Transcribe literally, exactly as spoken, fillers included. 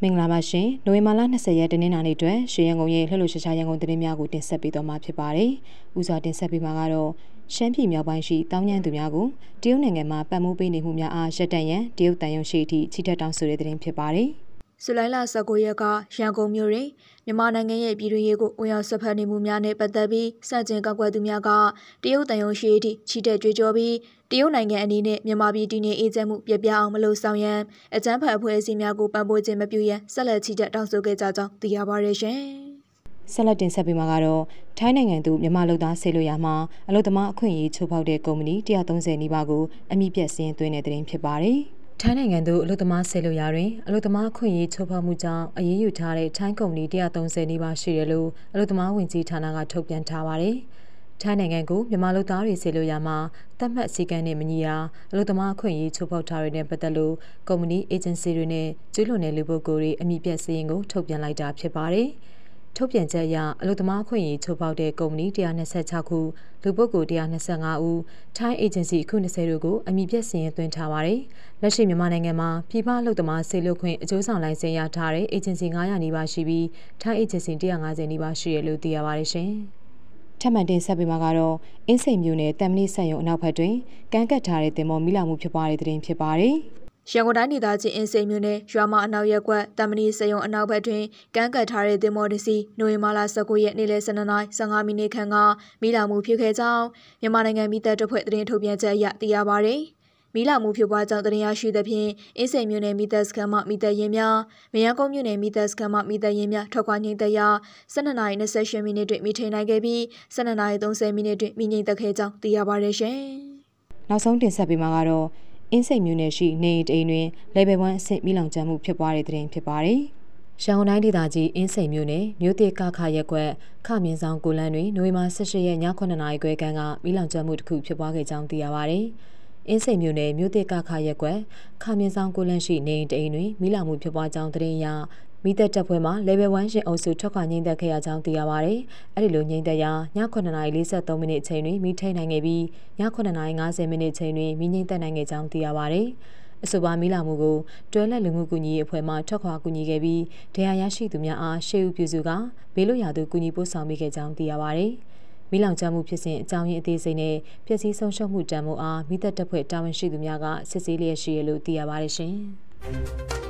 င်္ဂလာပါရှင်နိုဝင်ဘာလ၂၀ရက်တနင်္လာနေ့အတွက်ရှေးရန်ကုန်ရဲ့လှလှရှားရှားရန်ကုန်သတင်းများကိုတင်ဆက်ပေးသွားမှာဖြစ်ပါတယ်။ဦးစွာတင်ဆက်ပေးမှာကတော့ရှမ်းပြည်မြောက်ပိုင်းရှိတောင်ညံသူများကိုတရုတ်နိုင်ငံမှာပတ်မိုးပေးနေမှုများအားရပ်တန့်ရန်တရုတ်တန်ယုံရှိအထိချီတက်တောင်းဆိုတဲ့သတင်းဖြစ်ပါတယ်။ဇူလိုင်လ၁၉ရက်ကရန်ကုန်မြို့တွင်မြန်မာနိုင်ငံရဲ့ပြည်တွင်းရေးကိုဝင်ရောက်ဆွတ်ဖက်နေမှုများနဲ့ပတ်သက်ပြီးစတင်ကောက်ကွယ်သူများကတရုတ်တန်ယုံရှိအထိချီတက်ကြွေးကြော်ပြီးတရုတ်နိုင်ငံအနေနဲ့မြန်မာပြည်တည်ငြိမ်အေးချမ်းမှုပြပြအောင်မလို့ဆောင်ရန်အကြမ်းဖက်အဖွဲ့အစည်းများကိုပံ့ပိုးခြင်းမပြုရန်ဆက်လက်ချီတက်တောင်းဆိုခဲ့ကြကြောင်းသိရပါရရှင်။ဆက်လက်တင်ဆက်ပေးမှာကတော့ထိုင်းနိုင်ငံသူမြန်မာလူသားဆေးလို့ရမှာအလုပ်သမားအခွင့်အရေးချိုးဖောက်တဲ့ကုမ္ပဏီ၁၃၀နီးပါးကိုအမိပြတ်စည်းသွင်းတဲ့သတင်းဖြစ်ပါတယ်။ထိုင်းနိုင်ငံသူအလုပ်သမားဆေးလို့ရတွင်အလုပ်သမားအခွင့်အရေးချိုးဖောက်မှုကြောင့်အရေးယူထားတဲ့ထိုင်းကုမ္ပဏီ၁၃၀နီးပါးရှိတယ်လို့အလုပ်သမားဝင်ကြီးဌာနကထုတ်ပြန်ထားပါတယ်။ထိုင်းနိုင်ငံကိုမြန်မာလူသားတွေဆေးလို့ရမှာသတ်မှတ်စည်းကမ်းနဲ့မညီတာအလုပ်သမားအခွင့်အရေးချိုးဖောက်ထားတဲ့ပတ်သက်လို့ကုမ္ပဏီအေဂျင်စီတွေနဲ့ကျူးလွန်တဲ့လူပုဂ္ဂိုလ်တွေအမိပြတ်စည်းရင်ကိုထုတ်ပြန်လိုက်တာဖြစ်ပါတယ်။ထုတ်ပြန်ချက်အရအလုပ်သမားအခွင့်အရေးချိုးဖောက်တဲ့ကုမ္ပဏီ၁၂၆ခုလူပုဂ္ဂိုလ်၁၂၅ဦးထိုင်းအေဂျင်စီအခု၂၀တို့ကိုအမိပြတ်စည်းရင်သွင်းထားပါတယ်။လက်ရှိမြန်မာနိုင်ငံမှာပြည်ပအလုပ်သမားဆေးလုပ်ခွင့်အကျိုးဆောင်လိုင်စင်ရထားတဲ့အေဂျင်စီ၅ရာနီးပါးရှိပြီးထိုင်းအေဂျင်စီ၁၅၀နီးပါးရှိရလို့သိရပါတယ်ရှင်။ထပ်မံတင်ဆက်ပေးမှာကတော့အင်းစိန်မြို့နယ်တမ်မဏိဆက်ရုံအနောက်ဘက်တွင်ကမ်းကပ်ထားတဲ့တင်မောမိလာမှုဖြစ်ပွားတဲ့သတင်းဖြစ်ပါတယ်။ရန်ကုန်တိုင်းဒေသကြီးအင်းစိန်မြို့နယ်ရွာမအနောက်ရက်ကွက်တမ်မဏိဆက်ရုံအနောက်ဘက်တွင်ကမ်းကပ်ထားတဲ့တင်မောတစီနိုဝင်ဘာလ၁၉ရက်နေ့လယ်၁၂နာရီ၁၅မိနစ်ခန့်ကမိလာမှုဖြစ်ခဲ့ကြောင်းမြန်မာနိုင်ငံမိသက်တပ်ဖွဲ့သတင်းထုတ်ပြန်ချက်အရသိရပါဗျ။မိလာမှုဖြစ်ပွားကြောင်းသတင်းရရှိသဖြင့်အင်းစိန်မြို့နယ်မိသက်စခန်းမှမိသက်ရင်များမရန်ကုန်မြို့နယ်မိသက်စခန်းမှမိသက်ရင်များထွက်ခွာငိမ့်သက်ရာ၁၂နာရီ၂၈မိနစ်တွင်မိထိန်နိုင်ခဲ့ပြီး၁၂နာရီ၃၀မိနစ်တွင်မိငိမ့်သက်ခဲ့ကြောင်းသိရပါရရှင်။နောက်ဆုံးတင်ဆက်ပေးမှာကတော့အင်းစိန်မြို့နယ်ရှိနေအိမ်တွင် level one အဆင့်မိလောင်ကျွမ်းမှုဖြစ်ပွားတဲ့သတင်းဖြစ်ပါတယ်။ရန်ကုန်တိုင်းဒေသကြီးအင်းစိန်မြို့နယ်မြို့တေကခရက်ကွက်ခမြင်းဆောင်ကိုလန်းတွင်နိုဝင်ဘာ၁၈ရက်ညခုနှစ်နာရီခွဲခန့်ကမိလောင်ကျွမ်းမှုတစ်ခုဖြစ်ပွားခဲ့ကြောင်းသိရပါတယ်။အင်းစိန်မြို့နယ်မြို့တေကခရက်ကွက်ခမြင်းဆောင်ကိုလန်းရှိနေအိမ်တွင်မိလောင်မှုဖြစ်ပွားကြောင်းသတင်းရမိသက်တပ်ဖွဲ့မှ level one ရှင်အုပ်စုထွက်ခွာငိမ့်သက်ခဲ့ရကြောင်းသိရပါတယ်။အဲဒီလိုငိမ့်သက်ရာညခုနှစ်နာရီ၄၃မိနစ်အချိန်တွင်မိထိန်နိုင်ခဲ့ပြီးညခုနှစ်နာရီ၅၀မိနစ်အချိန်တွင်မိငိမ့်သက်နိုင်ခဲ့ကြောင်းသိရပါတယ်။အဆိုပါမိလာမှုကိုတွဲလက်လူမှုကူညီရေးအဖွဲ့မှထွက်ခွာကူညီခဲ့ပြီးဒဏ်ရာရရှိသူများအားရှေ့ဦးပြုစုကဘေးလွတ်ရာသို့ကူညီပို့ဆောင်ပေးခဲ့ကြောင်းသိရပါတယ်။မိလောင်ကျွမ်းမှုဖြစ်စဉ်အကြောင်းရင်းအသေးစိတ်နဲ့ပျက်စီးဆုံးရှုံးမှုတန်ဖိုးအားမိသက်တပ်ဖွဲ့တာဝန်ရှိသူများကစစ်ဆေးလျက်ရှိရလို့သိရပါတယ်ရှင်။